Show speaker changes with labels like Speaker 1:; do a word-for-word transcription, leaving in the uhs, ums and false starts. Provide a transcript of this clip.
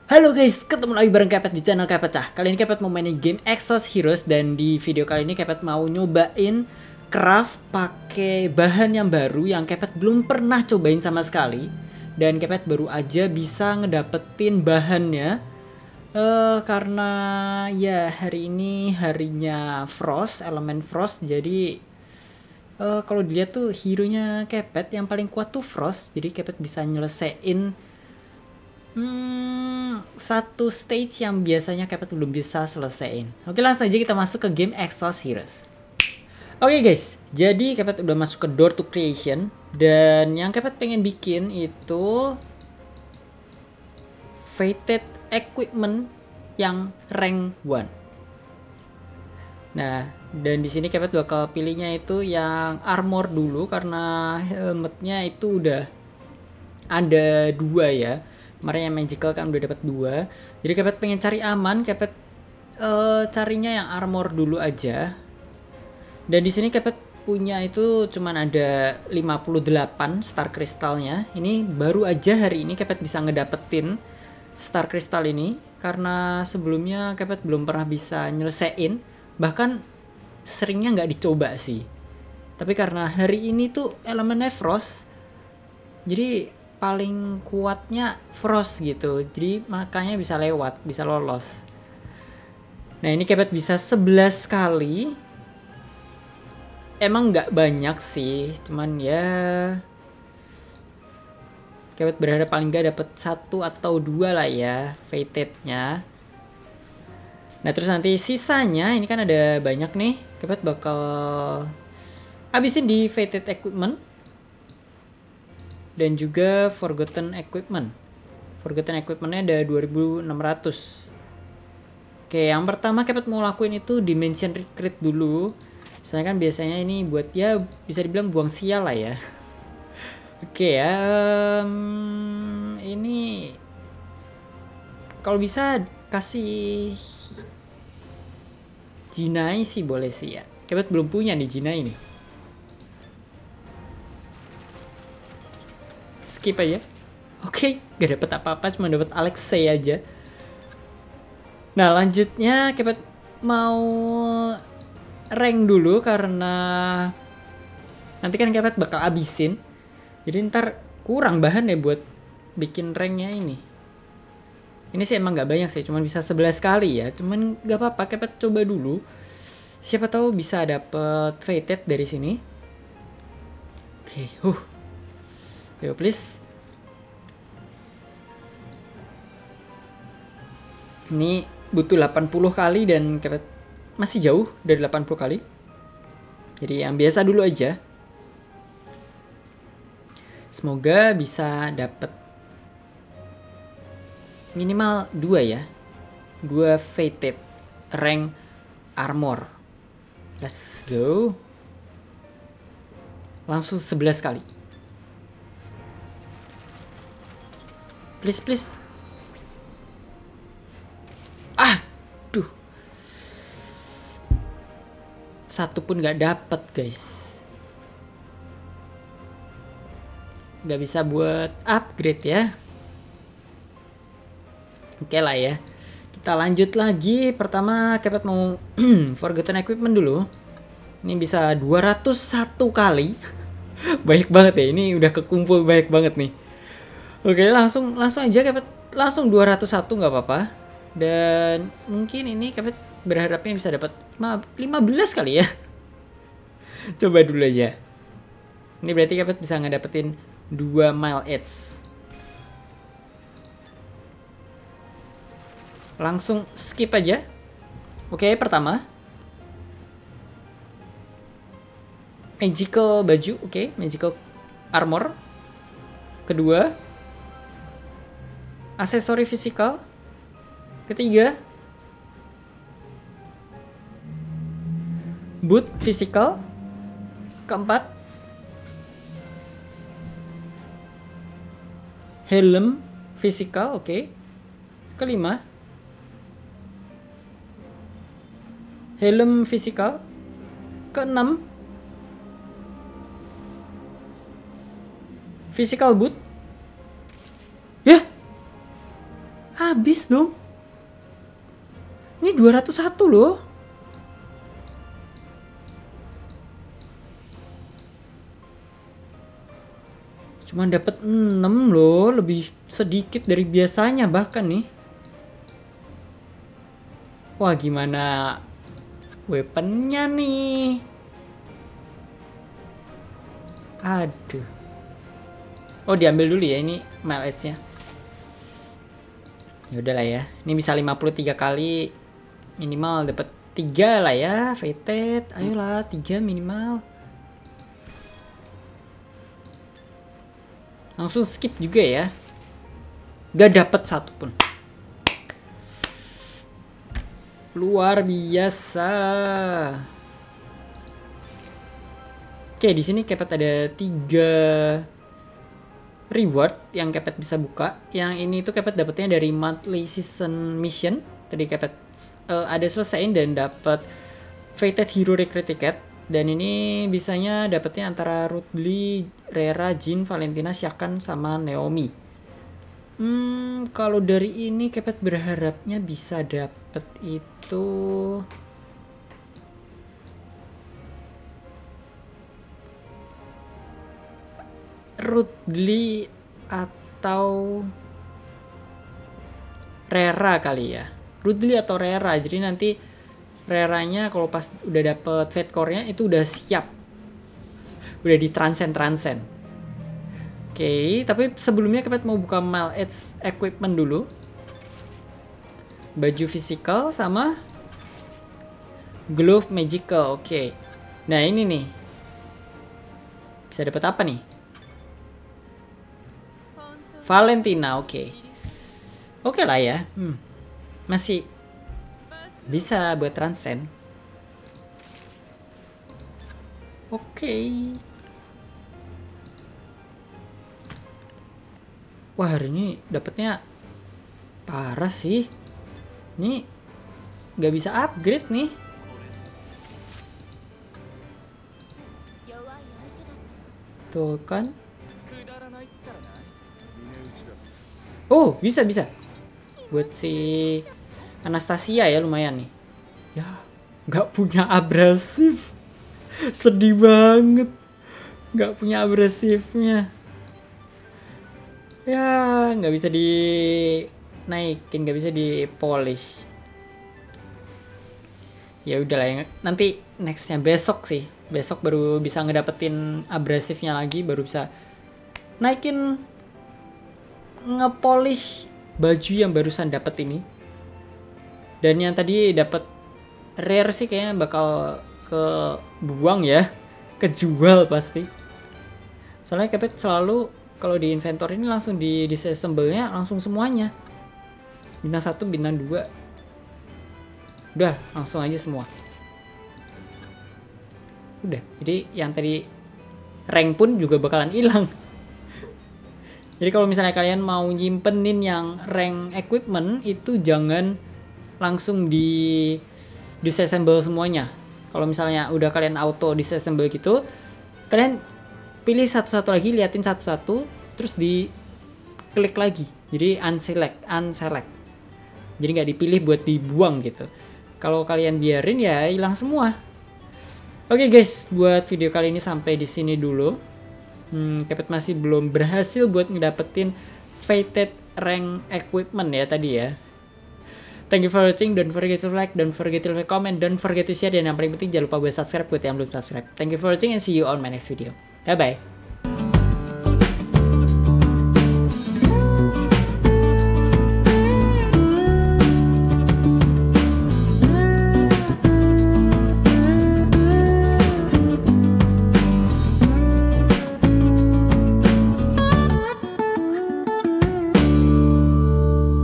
Speaker 1: Halo guys, ketemu lagi bareng Kepet di channel Kepet Cah. Kali ini Kepet mau mainin game Exos Heroes dan di video kali ini Kepet mau nyobain craft pakai bahan yang baru yang Kepet belum pernah cobain sama sekali. Dan Kepet baru aja bisa ngedapetin bahannya uh, karena ya hari ini harinya Frost, elemen Frost. Jadi uh, kalau dilihat tuh hero-nya Kepet yang paling kuat tuh Frost. Jadi Kepet bisa nyelesain Hmm, satu stage yang biasanya Kepet belum bisa selesaiin. Oke, langsung aja kita masuk ke game Exos Heroes. Oke guys, jadi Kepet udah masuk ke door to creation. Dan yang Kepet pengen bikin itu fated equipment yang rank one. Nah, dan di sini Kepet bakal pilihnya itu yang armor dulu karena helmetnya itu udah ada dua ya. Kemarin yang magical kan udah dapat dua. Jadi Kepet pengen cari aman, Kepet uh, carinya yang armor dulu aja. Dan di sini Kepet punya itu cuman ada lima puluh delapan star kristalnya. Ini baru aja hari ini Kepet bisa ngedapetin star kristal ini karena sebelumnya Kepet belum pernah bisa nyelesain. Bahkan seringnya nggak dicoba sih. Tapi karena hari ini tuh elemennya Frost, jadi paling kuatnya Frost gitu, jadi makanya bisa lewat, bisa lolos. Nah ini Kepet bisa sebelas kali. Emang nggak banyak sih, cuman ya Kepet berharap paling nggak dapet satu atau dua lah ya fatednya. Nah terus nanti sisanya ini kan ada banyak nih, Kepet bakal habisin di fated equipment dan juga Forgotten Equipment. Forgotten Equipmentnya ada dua ribu enam ratus. Oke, yang pertama Kepet mau lakuin itu Dimension Recruit dulu. Soalnya kan biasanya ini buat ya bisa dibilang buang sial lah ya. Oke ya, um, ini kalau bisa kasih Jinai sih boleh sih ya. Kepet belum punya nih Jinai nih. Skip aja. Oke, okay, gak dapet apa-apa, cuma dapet Alexei aja. Nah, lanjutnya Kepet mau rank dulu karena nanti kan Kepet bakal abisin. Jadi ntar kurang bahan ya buat bikin ranknya ini. Ini sih emang gak banyak sih, cuma bisa sebelas kali ya. Cuman gak apa-apa, Kepet coba dulu. Siapa tahu bisa dapet fated dari sini. Oke, okay, huh. Yo please. Ini butuh delapan puluh kali dan Kepet masih jauh dari delapan puluh kali. Jadi yang biasa dulu aja. Semoga bisa dapet minimal dua ya. Dua fated rank armor. Let's go. Langsung sebelas kali. Please, please. Ah, duh. Satu pun gak dapet, guys. Gak bisa buat upgrade ya. Oke lah ya. Kita lanjut lagi. Pertama, Kepet mau Forgotten Equipment dulu. Ini bisa dua ratus satu kali. Banyak banget ya. Ini udah kekumpul banyak banget nih. Oke, langsung langsung aja Kepet langsung dua ratus satu nggak apa-apa. Dan mungkin ini Kepet berharapnya bisa dapat lima belas kali ya. Coba dulu aja. Ini berarti Kepet bisa ngedapetin dua mile edge. Langsung skip aja. Oke, pertama magical baju, oke, magical armor. Kedua aksesori fisikal. Ketiga boot fisikal. Keempat helm fisikal, oke. Okay. Kelima helm fisikal. Keenam physical boot. Ya, habis dong. Ini dua ratus satu loh. Cuma dapat enam loh, lebih sedikit dari biasanya bahkan nih. Wah, gimana weaponnya nih? Aduh. Oh, diambil dulu ya ini mail edge-nya. Ya udahlah ya. Ini bisa lima puluh tiga kali, minimal dapat tiga lah ya, fated. Ayolah, tiga minimal. Langsung skip juga ya. Gak dapet satu pun. Luar biasa. Oke, di sini Kepet ada tiga reward yang Kepet bisa buka. Yang ini tuh Kepet dapetnya dari monthly season mission. Tadi Kepet uh, ada selesaiin dan dapat fated hero recruit ticket. Dan ini bisanya dapetnya antara Rudley, Rera, Jin, Valentina, Shakan, sama Naomi. Hmm, kalau dari ini Kepet berharapnya bisa dapet itu Rudley atau Rera kali ya. Rudley atau Rera. Jadi nanti Reranya kalau pas udah dapet Fate Core-nya itu udah siap. Udah di transcend-transcend. Oke, okay, tapi sebelumnya Kepet mau buka Mail Edge Equipment dulu. Baju physical sama Glove Magical. Oke. Okay. Nah, ini nih. Bisa dapat apa nih? Valentina, oke. Okay. Oke okay lah ya. Hmm. Masih bisa buat transcend. Oke. Okay. Wah, hari ini dapetnya parah sih. Ini nggak bisa upgrade nih. Tuh kan. Oh, bisa bisa. Buat si Anastasia ya lumayan nih. Ya, nggak punya abrasif. Sedih banget. Nggak punya abrasifnya. Ya, nggak bisa dinaikin, nggak bisa di polish. Ya udahlah ya. Nanti nextnya besok sih. Besok baru bisa ngedapetin abrasifnya lagi, baru bisa naikin, ngepolish baju yang barusan dapet ini. Dan yang tadi dapat rare sih kayaknya bakal ke buang ya, kejual pasti. Soalnya Kepet selalu kalau di inventory ini langsung di disassemble-nya langsung semuanya. Bintang satu, bintang dua. Udah, langsung aja semua. Udah, jadi yang tadi rank pun juga bakalan hilang. Jadi kalau misalnya kalian mau nyimpenin yang rank equipment itu jangan langsung di disassemble semuanya. Kalau misalnya udah kalian auto disassemble gitu, kalian pilih satu-satu lagi, liatin satu-satu, terus di klik lagi. Jadi unselect, unselect. Jadi nggak dipilih buat dibuang gitu. Kalau kalian biarin ya hilang semua. Oke okay guys, buat video kali ini sampai di sini dulu. Hmm, Kepet masih belum berhasil buat ngedapetin fated rank equipment ya tadi ya. Thank you for watching. Don't forget to like, don't forget to like, comment, don't forget to share. Dan yang paling penting jangan lupa buat subscribe buat yang belum subscribe. Thank you for watching and see you on my next video. Bye bye.